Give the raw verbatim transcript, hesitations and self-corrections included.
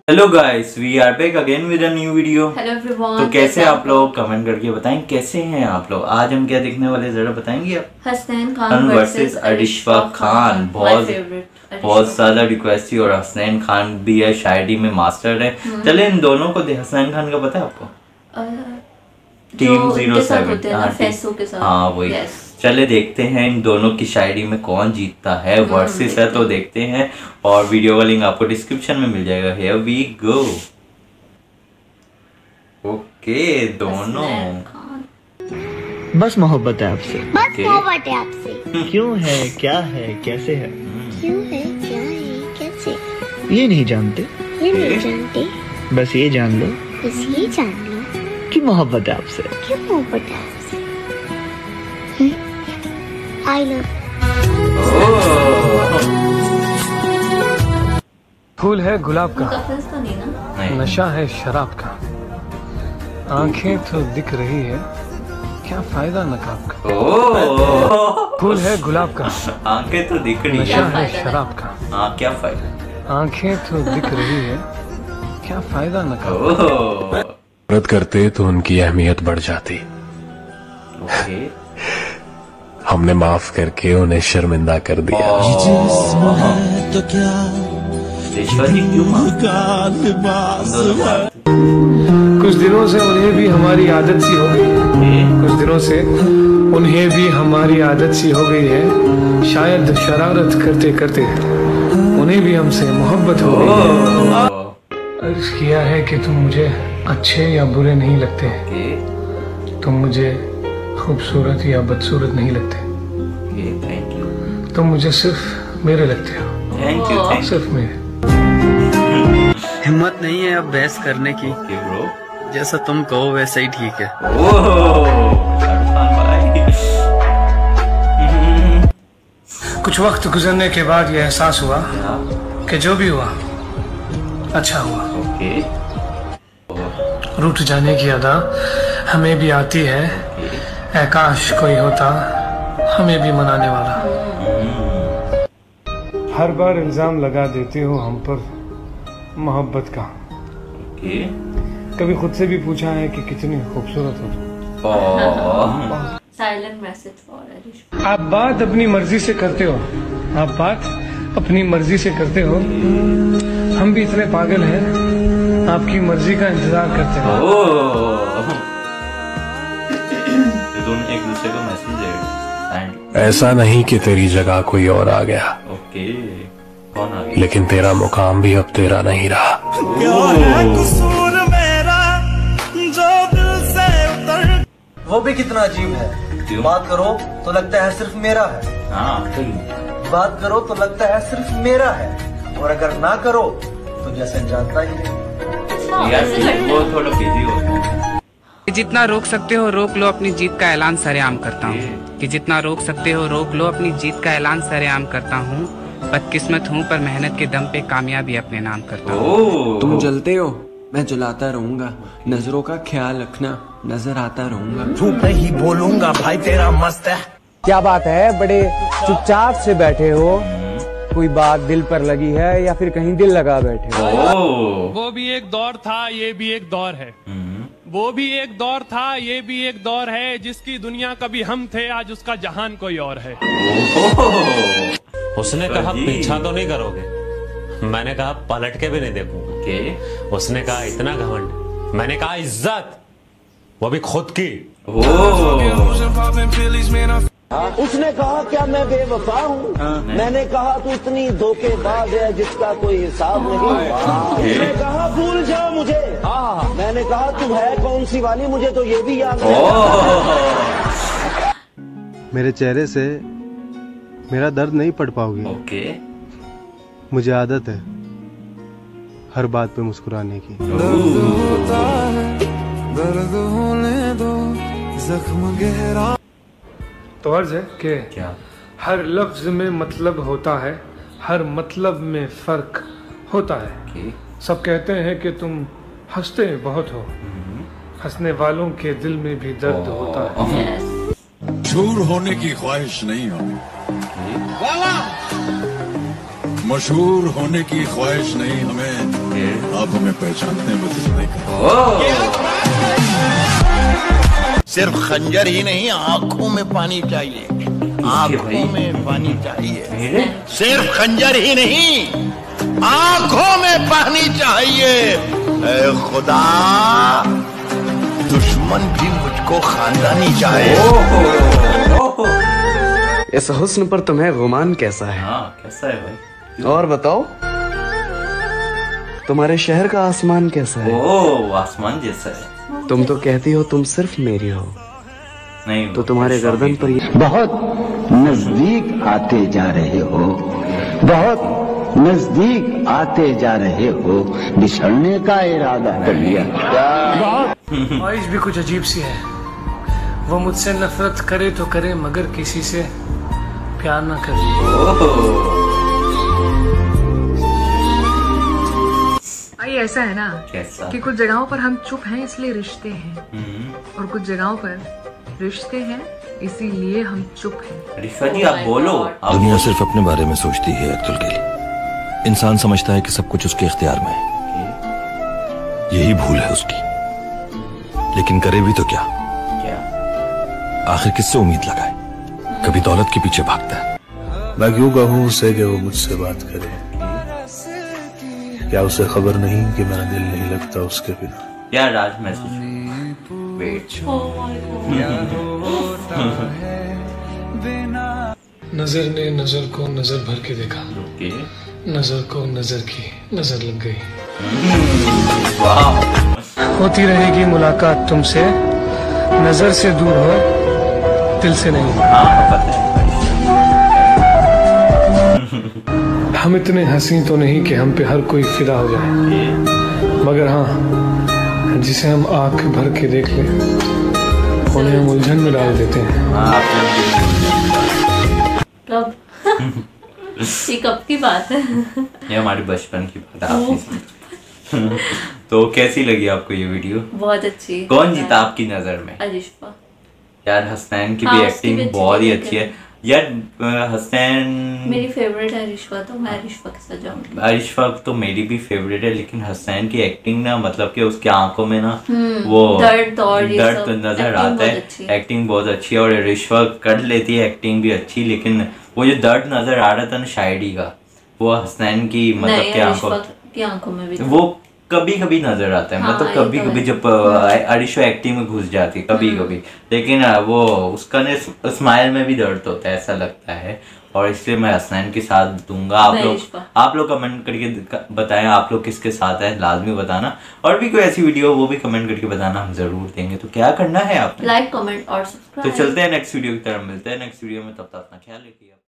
Hello guys, we are back again with a new video. Hello everyone, तो कैसे आप लोग कमेंट करके बताएं कैसे हैं आप लोग। आज हम क्या देखने वाले जरा बताएंगे आप? हसनैन खान वर्सेस अरिशफा खान। बहुत बहुत ज्यादा रिक्वेस्ट थी और हसनैन खान भी है, शायरी में मास्टर है। चले इन दोनों को, हसनैन खान का पता है आपको? Team zero seven. हाँ वही। चले देखते हैं इन दोनों की शायरी में कौन जीतता है। वर्सेस है तो देखते हैं, और वीडियो का लिंक आपको डिस्क्रिप्शन में मिल जाएगा। Here we go. ओके दोनों। बस मोहब्बत है आपसे। बस मोहब्बत है आपसे। क्यों है, क्या है, कैसे है? क्यों है, क्या है, कैसे? ये नहीं जानते, ये नहीं जानते, बस ये जान लो, बस ये जान लो कि मोहब्बत है आपसे। क्यों मोहब्बत है आपसे। I love. फूल है गुलाब का, तो नहीं ना? नशा है शराब का, आंखें तो दिख रही है, क्या फायदा नकाब का। फूल है गुलाब का, आंखें तो दिख रही नशा है, है शराब का, हाँ क्या फायदा। आंखें तो दिख रही है, क्या फायदा नकाब का। मदद करते तो उनकी अहमियत बढ़ जाती। ओके। हमने माफ करके उन्हें शर्मिंदा कर दिया। तो क्या कुछ दिनों से उन्हें भी हमारी आदत सी हो गई, कुछ दिनों से उन्हें भी हमारी आदत सी हो गई है। शायद शरारत करते करते उन्हें भी हमसे मोहब्बत हो गई है। अर्ज किया है कि तुम मुझे अच्छे या बुरे नहीं लगते, तुम मुझे खूबसूरत या बदसूरत नहीं लगते, थैंक यू। तुम मुझे सिर्फ मेरे लगते हो। थैंक यू, थैंक सिर्फ मेरे। हिम्मत नहीं है अब बहस करने की, यू ब्रो। जैसा तुम कहो वैसा ही ठीक है। कुछ वक्त गुजरने के बाद यह एहसास हुआ कि जो भी हुआ अच्छा हुआ। ओके। रूठ जाने की अदा हमें भी आती है, ऐ काश कोई होता हमें भी मनाने वाला। हर बार इल्जाम लगा देते हो हम पर मोहब्बत का। ओके। कभी खुद से भी पूछा है कि कितनी खूबसूरत हो तुम। Silent message for Arish. आप बात अपनी मर्जी से करते हो, आप बात अपनी मर्जी से करते हो, हम भी इतने पागल हैं आपकी मर्जी का इंतजार करते हैं। दोनों एक दूसरे को मैसेज दे रहे। ऐसा नहीं कि तेरी जगह कोई और आ गया। ओके। कौन आ गया? लेकिन तेरा मुकाम भी अब तेरा नहीं रहा। वो भी कितना अजीब है, बात करो तो लगता है सिर्फ मेरा है। हाँ। बात करो तो लगता है सिर्फ मेरा है, और अगर ना करो तो जैसे जानता ही नहीं। यार वो थोड़ा बिजी होता है। जितना रोक सकते हो रोक लो, अपनी जीत का ऐलान सरेआम करता हूँ। कि जितना रोक सकते हो रोक लो, अपनी जीत का ऐलान सरेआम करता हूँ। बदकिस्मत हूँ पर मेहनत के दम पे कामयाबी अपने नाम करता हूँ। तुम जलते हो, मैं जलाता रहूंगा, नजरों का ख्याल रखना, नजर आता रहूंगा। झूठ नहीं बोलूंगा भाई, तेरा मस्त है। क्या बात है, बड़े चुपचाप से बैठे हो, कोई बात दिल पर लगी है या फिर कहीं दिल लगा बैठे हो? वो भी एक दौर था, ये भी एक दौर है। वो भी एक दौर था, ये भी एक दौर है, जिसकी दुनिया कभी हम थे, आज उसका जहान कोई और है। उसने कहा पीछा तो नहीं करोगे, मैंने कहा पलट के भी नहीं देखूंगा। उसने कहा इतना घमंड, मैंने कहा इज्जत, वो भी खुद की। उसने कहा क्या मैं बेवफा हूँ, मैंने कहा तू इतनी धोखेबाज है जिसका कोई हिसाब नहीं। उसने कहा भूल जा मुझे, मैंने कहा तू है कौन सी वाली, मुझे तो ये भी याद है। मेरे चेहरे से मेरा दर्द नहीं पढ़ पाओगे। ओके। मुझे आदत है हर बात पे मुस्कुराने की। दर्द होने दो, जख्म गहरा। तो अर्ज है कि क्या हर लफ्ज में मतलब होता है, हर मतलब में फर्क होता है। सब कहते हैं कि तुम हंसते बहुत हो, हंसने वालों के दिल में भी दर्द होता है। मशहूर होने की ख्वाहिश नहीं हो, मशहूर होने की ख्वाहिश नहीं हमें, आप हमें पहचानते हैं, बस इतना ही कहा। सिर्फ खंजर ही नहीं, आंखों में पानी चाहिए, आंखों में पानी चाहिए। सिर्फ खंजर ही नहीं, आंखों में पानी चाहिए। ऐ खुदा, दुश्मन भी मुझको खानदानी चाहे। इस हुस्न पर तुम्हें गुमान कैसा है? हाँ, कैसा है भाई? और बताओ, तुम्हारे शहर का आसमान कैसा है? ओ, आसमान जैसा है। तुम तो कहती हो तुम सिर्फ मेरी हो, नहीं तो तुम्हारे गर्दन पर ये बहुत नजदीक आते जा रहे हो, बहुत नजदीक आते जा रहे हो, बिछड़ने का इरादा कर लिया क्या? ख्वाहिश भी कुछ अजीब सी है, वो मुझसे नफरत करे तो करे मगर किसी से प्यार ना करे। भाई ऐसा है ना कैसा? कि कुछ जगहों पर हम चुप हैं इसलिए रिश्ते हैं, और कुछ जगहों पर रिश्ते हैं इसीलिए हम चुप हैं। रिश्वा जी आप बोलो। दुनिया सिर्फ अपने बारे में सोचती है अब्दुल गली। इंसान समझता है कि सब कुछ उसके इख्तियार में है, यही भूल है उसकी। लेकिन करे भी तो क्या? क्या? आखिर किससे उम्मीद लगाए? कभी दौलत के पीछे भागता है। मैं क्यों कहूँ उसे कि वो मुझसे बात करे? क्या उसे खबर नहीं कि मेरा दिल नहीं लगता उसके बिना? क्या राज मैसेज? वेट। नजर ने नजर को नजर भर के देखा, नजर को नजर की नजर लग गई। होती रहेगी मुलाकात तुमसे, नजर से दूर हो दिल से नहीं। हम इतने हंसी तो नहीं कि हम पे हर कोई फिदा हो जाए, मगर हाँ, जिसे हम आंख भर के देख ले उन्हें हम उलझन में डाल देते हैं। कब? ये कब की बात है? ये हमारे बचपन की बात है, आप नहीं समझ। तो कैसी लगी आपको ये वीडियो? बहुत अच्छी। कौन जीता आपकी नजर में? अरिशफा। यार हसनैन की हाँ, भी एक्टिंग बहुत ही अच्छी है यार। हसनैन मेरी फेवरेट है अरिशफा, तो मैं अरिशफा के साथ जाऊंगी। अरिशफा तो मेरी भी फेवरेट है, लेकिन हसनैन की एक्टिंग ना, मतलब कि उसकी आंखों में ना वो दर्द और ये दर्द सब, नजर आता है। एक्टिंग बहुत अच्छी है और अरिशफा कर लेती है एक्टिंग भी अच्छी, लेकिन वो जो दर्द नजर आ रहा था ना शायरी का, वो हसनैन की मतलब कि आंखों की आंखों में भी वो कभी कभी नजर आता है। हाँ, मतलब कभी कभी जब अरिशा एक्टिंग में घुस जाती है कभी कभी, लेकिन वो उसका ने स्माइल में भी दर्द होता है ऐसा लगता है, और इसलिए मैं हसनैन के साथ दूंगा। आप लोग आप लोग कमेंट करके बताएं आप लोग किसके साथ है, लाजमी बताना। और भी कोई ऐसी वीडियो वो भी कमेंट करके बताना, हम जरूर देंगे। तो क्या करना है आपने? लाइक कमेंट और सब्सक्राइब। तो चलते हैं नेक्स्ट वीडियो की तरफ, मिलते हैं नेक्स्ट वीडियो में, तब तक अपना ख्याल रखिए।